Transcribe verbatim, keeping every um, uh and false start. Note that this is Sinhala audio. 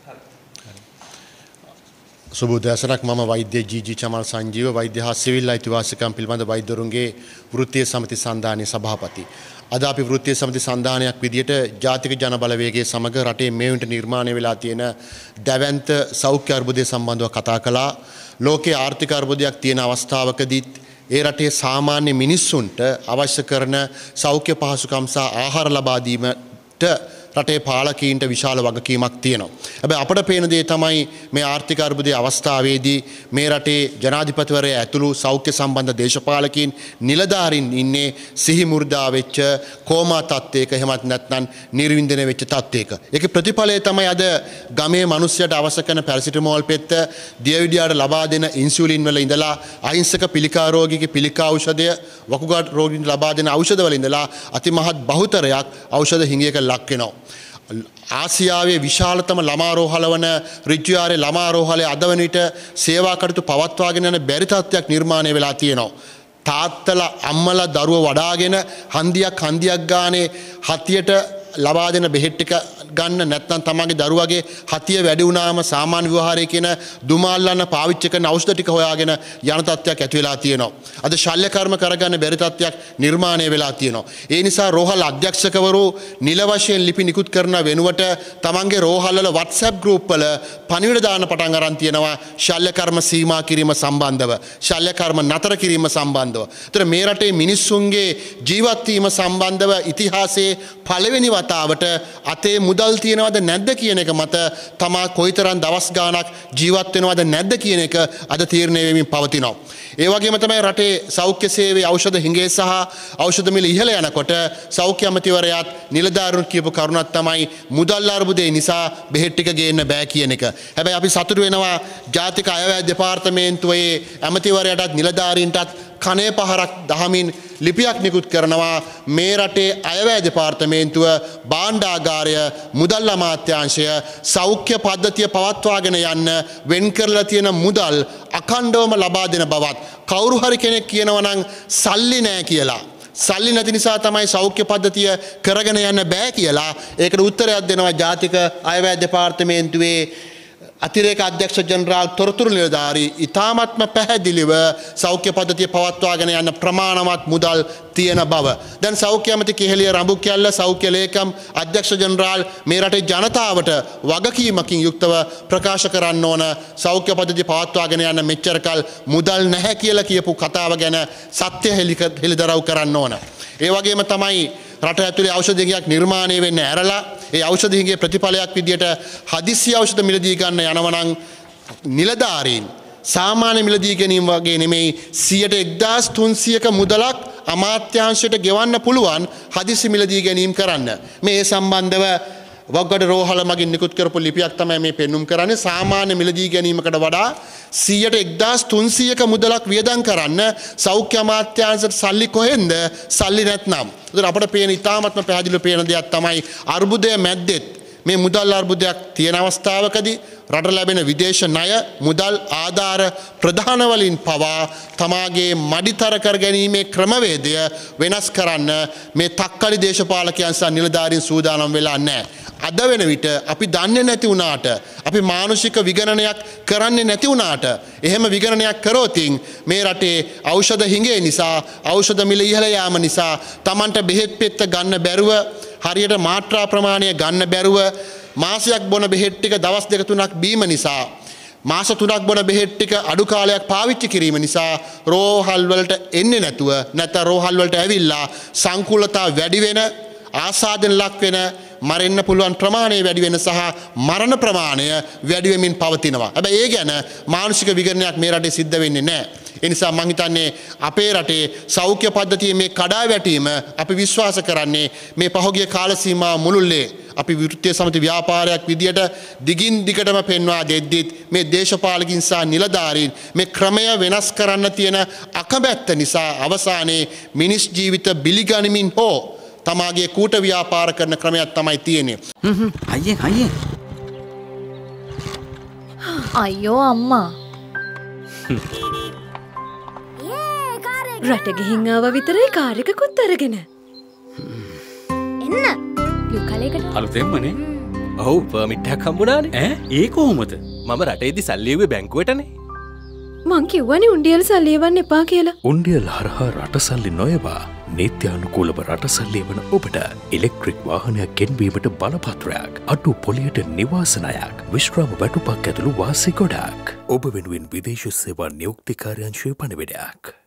සුබෝදෑසනක් මම වෛද්‍ය ජී.ජී. චමල් සංජීව වෛද්‍ය හා සිවිල් අයිතිවාසිකම් පිළිබඳ වෛද්‍යවරුන්ගේ වෘත්තීය සමිති සන්ධානයේ සභාපති. අද අපි වෘත්තීය සමිති සන්ධානයක් විදියට ජාතික ජන බලවේගයේ සමග රටේ මේ වෙනට නිර්මාණය වෙලා තියෙන දැවැන්ත සෞඛ්‍ය අර්බුදය සම්බන්ධව කතා කළා. ලෝකයේ ආර්ථික අර්බුදයක් තියෙන අවස්ථාවකදීත් ඒ රටේ සාමාන්‍ය මිනිස්සුන්ට අවශ්‍ය කරන සෞඛ්‍ය පහසුකම් සහ ආහාර ලබා දීමට රටේ පාලකීන්ට විශාල වගකීමක් තියෙනවා. හැබැයි අපට පේන දේ තමයි මේ ආර්ථික අර්බුදයේ අවස්ථාවේදී මේ රටේ ජනාධිපතිවරයා ඇතුළු සෞඛ්‍ය සම්බන්ධ දේශපාලකීන් නිලධාරීන් ඉන්නේ සිහි මුර්දා වෙච්ච කෝමා තත්ත්වයක එහෙමත් නැත්නම් නිර්වින්දනය වෙච්ච තත්ත්වයක. ඒකේ ප්‍රතිඵලය තමයි අද ගමේ මිනිස්සුන්ට අවශ්‍ය කරන පැරසිටමෝල් පෙත්ත, දියවිඩියාට ලබා දෙන ඉන්සියුලින් වල ඉඳලා අහිංසක පිළිකා රෝගීගේ පිළිකා ඖෂධය, වකුගඩු රෝගීන්ට ලබා දෙන ඖෂධ වල ඉඳලා අතිමහත් බහුතරයක් ඖෂධ හිඟයක ලක් වෙනවා. ආසියාවේ විශාලතම ළමා රෝහල වන රිජ්ජුයාරේ ළමා රෝහලේ අද වන විට සේවා කටයුතු පවත්වාගෙන යන බැරි තත්ත්වයක් නිර්මාණය වෙලා තියෙනවා. තාත්තලා අම්මලා දරුවෝ වඩාගෙන හන්දියක් හන්දියක් ගානේ හතියට ලබා දෙන බෙහෙත් ටික ගන්න නැත්නම් තමන්ගේ දරුවගේ හතිය වැඩි වුණාම සාමාන්‍ය විවහාරයේ කියන දුමාල්ලන්න පාවිච්චි කරන ඖෂධ ටික හොයාගෙන යන තත්ත්වයක් ඇති වෙලා තියෙනවා. අද ශල්‍ය කර්ම කරගන්න බැරි තත්ත්වයක් නිර්මාණය වෙලා තියෙනවා. ඒ නිසා රෝහල් අධ්‍යක්ෂකවරු නිල වශයෙන් ලිපි නිකුත් කරන වෙනුවට තමන්ගේ රෝහල් වල WhatsApp group වල පණිවිඩ දාන්න පටන් අරන් තියෙනවා ශල්‍ය කර්ම සීමා කිරීම සම්බන්ධව, ශල්‍ය කර්ම නතර කිරීම සම්බන්ධව. ඒතර මේ රටේ මිනිස්සුන්ගේ ජීවත් වීම සම්බන්ධව ඉතිහාසයේ පළවෙනි වතාවට අතේ මුදල් තියෙනවද නැද්ද කියන එක මත තමා කොයිතරම් දවස් ගාණක් ජීවත් වෙනවද නැද්ද කියන එක අද තීරණය වෙමින් පවතිනවා. ඒ වගේම තමයි රටේ සෞඛ්‍ය සේවයේ ඖෂධ හිඟේ සහ ඖෂධ මිල ඉහළ යනකොට සෞඛ්‍ය අමාත්‍යවරයාත් නිලධාරීන් කියපු කරුණක් තමයි මුදල් අර්බුදේ නිසා බෙහෙත් ටික ගේන්න බෑ කියන එක. හැබැයි අපි සතුටු වෙනවා ජාතික අයවැය දෙපාර්තමේන්තුවේ අමාත්‍යවරයාටත් නිලධාරීන්ටත් කනේ පහරක් දහමින් ලිපියක් නිකුත් කරනවා මේ රටේ අයවැය දෙපාර්තමේන්තුව, භාණ්ඩාගාරය, මුදල් අමාත්‍යාංශය සෞඛ්‍ය පද්ධතිය පවත්වාගෙන යන්න වෙන් කරලා තියෙන මුදල් අඛණ්ඩවම ලබා දෙන බවත්. කවුරු හරි කෙනෙක් කියනවා නම් සල්ලි නෑ කියලා, සල්ලි නැති නිසා තමයි සෞඛ්‍ය පද්ධතිය කරගෙන යන්න බෑ කියලා, ඒකට උත්තරයක් දෙනවා ජාතික අයවැය දෙපාර්තමේන්තුවේ අතිරේක අධ්‍යක්ෂ ජනරාල් තොරතුරු නිලධාරී ඉතාමත්ම පැහැදිලිව සෞඛ්‍ය පද්ධතිය පවත්වාගෙන යන ප්‍රමාණවත් මුදල් තියෙන බව. දැන් සෞඛ්‍ය අමාත්‍ය කෙහෙලිය රඹුකැල්ල සෞඛ්‍ය ලේකම් අධ්‍යක්ෂ ජනරාල් මේ රටේ ජනතාවට වගකීමකින් යුක්තව ප්‍රකාශ කරන්න ඕන සෞඛ්‍ය පද්ධතිය පවත්වාගෙන යන මෙච්චර කල් මුදල් නැහැ කියලා කියපු කතාව ගැන සත්‍ය හෙළිදරව් කරන්න ඕන. ඒ වගේම තමයි රට ඇතුලේ ඖෂධ හිඟයක් නිර්මාණය වෙන්න ඇරලා ඒ ඖෂධ හිඟේ ප්‍රතිඵලයක් විදියට හදිසි ඖෂධ මිලදී ගන්න යනවා නම් නිලධාරීන් සාමාන්‍ය මිලදී ගැනීම වගේ නෙමෙයි සියයට එක්දාස් තුන්සියයක මුදලක් අමාත්‍යාංශයට ගෙවන්න පුළුවන් හදිසි මිලදී ගැනීම කරන්න. මේ සම්බන්ධව වග්ගඩ රෝහල මගින් නිකුත් කරපු ලිපියක් තමයි මේ පෙන්눔 කරන්නේ. සාමාන්‍ය මිලදී ගැනීමකට වඩා සියයට එක්දාස් තුන්සියයක මුදලක් වියදම් කරන්න සෞඛ්‍ය අමාත්‍යාංශයට සල්ලි කොහෙන්ද? සල්ලි නැත්නම්. ඒතර අපිට පේන ඉතාමත්ම පැහැදිලිව පේන දෙයක් තමයි අර්බුදය මැද්දෙත් මේ මුදල් අර්බුදයක් තියෙන අවස්ථාවකදී රට ලැබෙන විදේශ ණය මුදල් ආධාර ප්‍රධාන වලින් පවා තමාගේ මඩිතර කර ගැනීමේ ක්‍රමවේදය වෙනස් කරන්න මේ තක්කලි දේශපාලකයන් සහ නිලධාරීන් සූදානම් වෙලා නැහැ. අද වෙන විට අපි දන්නේ නැති වුණාට, අපි මානසික විගණනයක් කරන්නේ නැති වුණාට, එහෙම විගණනයක් කරොතින් මේ රටේ ඖෂධ හිඟේ නිසා, ඖෂධ මිල ඉහළ යාම නිසා Tamanට බෙහෙත් පෙත්ත ගන්න බැරුව, හරියට මාත්‍රා ප්‍රමාණය ගන්න බැරුව මාසයක් බොන බෙහෙත් ටික දවස් දෙක තුනක් බීම නිසා, මාස තුනක් බොන බෙහෙත් ටික අඩු කාලයක් පාවිච්චි කිරීම නිසා රෝහල් වලට එන්නේ නැතුව නැත්නම් රෝහල් වලට ඇවිල්ලා සංකූලතා වැඩි වෙන, ආසාදෙන් ලක් වෙන, මරෙන්න පුළුවන් ප්‍රමාණය වැඩි වෙන සහ මරණ ප්‍රමාණය වැඩි වෙමින් පවතිනවා. හැබැයි ඒ ගැන මානසික විගණනයක් මේ රටේ සිද්ධ වෙන්නේ නැහැ. ඒ නිසා මම හිතන්නේ අපේ රටේ සෞඛ්‍ය පද්ධතියේ මේ කඩාවැටීම අපි විශ්වාස කරන්නේ මේ පහුගිය කාල සීමාව මුළුල්ලේ අපි වෘත්තීය සමිති ව්‍යාපාරයක් විදියට දිගින් දිගටම පෙන්වා දෙද්දිත් මේ දේශපාලකින් සහ නිලධාරීන් මේ ක්‍රමය වෙනස් කරන්න තියෙන අකමැත්ත නිසා අවසානයේ මිනිස් ජීවිත බිලිගනිමින් හෝ තමාගේ කූට ව්‍යාපාර කරන ක්‍රමයක් තමයි තියෙන්නේ. හ්ම් හ්ම් අයියෙන් අයියෙන්. අයියෝ අම්මා. රට ගිහින් ආව විතරයි කාර් එකකුත් අරගෙන. එන්න. බ්ලූ කලර් එකට. අලුතෙන්මනේ. ඔව් පර්මිට් එකක් හම්බුණානේ. ඈ ඒ කොහොමද? මම රටේදී සල්ලි එව්වේ බැංකුවටනේ. මං කිව්වනේ උණ්ඩියල් සල්ලි එවන්න එපා කියලා. උණ්ඩියල් හරහා රටසල්ලි නොයවා නීත්‍යානුකූලව රටසල්ලි එවන ඔබට ඉලෙක්ට්‍රික් වාහනයක් ගෙන්වීමට බලපත්‍රයක්, අඩු පොලියට නිවාසනයක්, විශ්‍රාම වැටුපක් ඇතුළු වාසි ගොඩක්. ඔබ වෙනුවෙන් විදේශ සේවා නියුක්ති කාර්යාංශයේ පණිවිඩයක්.